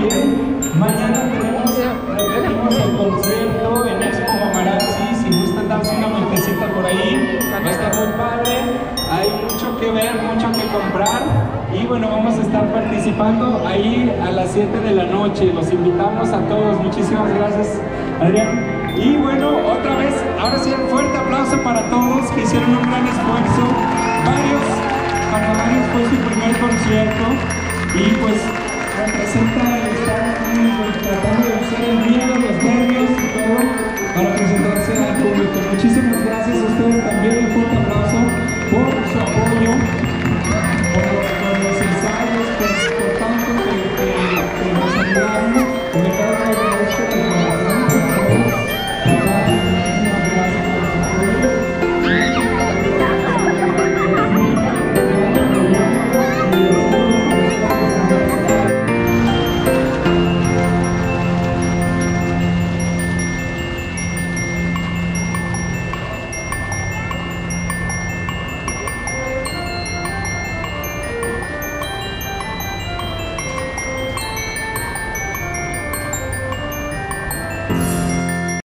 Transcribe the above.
también. Mañana repetimos el concierto en Expo Mamarazzi. Si gustan darse una vueltecita por ahí, va a estar muy padre. Hay mucho que ver, mucho que comprar. Y bueno, vamos a estar participando ahí a las 7 de la noche. Los invitamos a todos. Muchísimas gracias, Adrián. Y bueno, otra vez, ahora sí, un fuerte aplauso para todos que hicieron un gran esfuerzo. Para varios fue su primer concierto. Y pues,